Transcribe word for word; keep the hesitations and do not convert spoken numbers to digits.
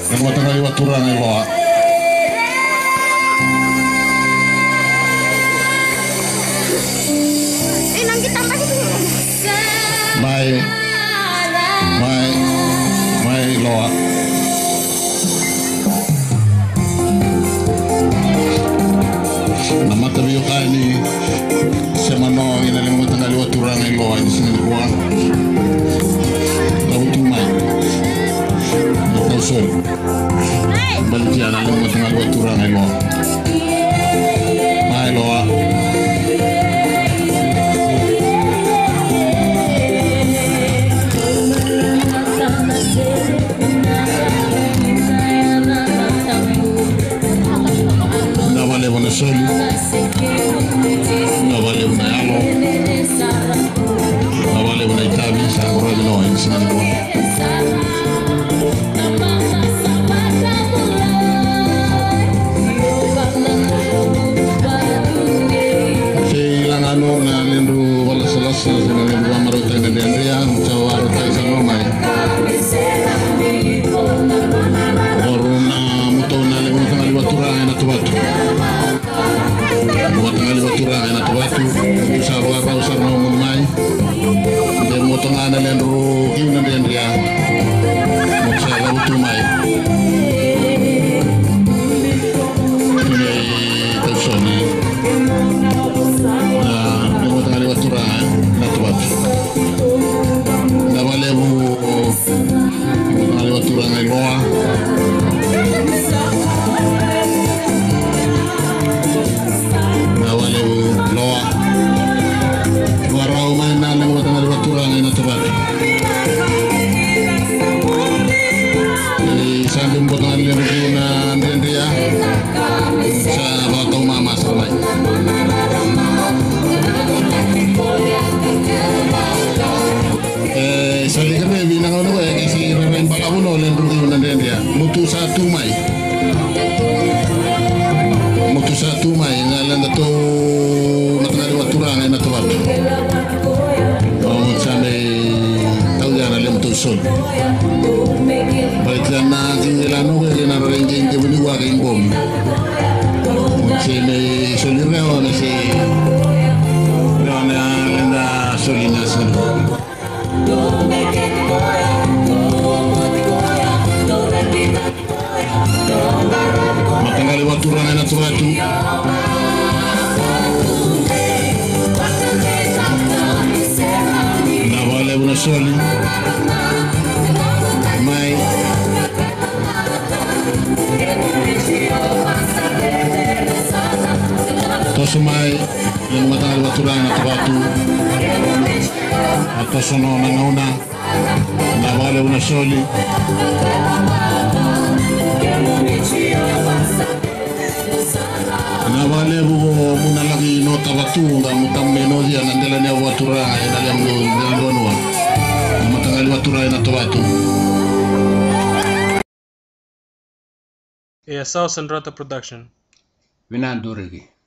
Yang matang liwat turang ay loa. Eh, nang kita pa dito. Mai, mai, mai loa. Nama tabiyo kaya ni semano inalim matang liwat turang ay loa di sini loa. Tahu tumai. Sol balik ya nalim matang liwat turang ay loa. Mai loa. Soli, no vale una alo, no vale una itabi, sangro di noi, sangro. Silang anu na lindu wala selasa sina lindu amaro tene dendria, cawaro tai sanomai. Corona mutona lindu tanga liwat turang na tubatu. Buat ngali baturang enak batu bisa bawa usar mau mai dan mau tengah dan ru kiunan dan dia mau saya butuh mai ini tersoni nah mau tengah baturang enak batu nggak boleh bu tengah baturang ay loa. Loa warau main nang mo tanga liwat turang ay natabat jadi sambil mo tanga liwat na ndendria sa batong mama salay eh sali kami binang ano ba kasi ramen balabuno lendro na ndendria mutu satu mai mutu satu mai ngalan to turang ay natuwag. Oh, sampai tahu jangan lem tu sol. Baiklah na tinggalano ko na rengking ke beliwa ke bom. Sini solirnya orang si orang lenda solina sen. Matanggal lewat turang ay natuwag tu. Una soli mai toso mai yang matang baturang atau batu atau sono nangauna na vale una soli na vale bugo muna lagi nota batu nggak mutam menodia nandelanya baturang ay dalam dalam dua matang liwat turang na batu. A South Centrata production. Vinan Durigi.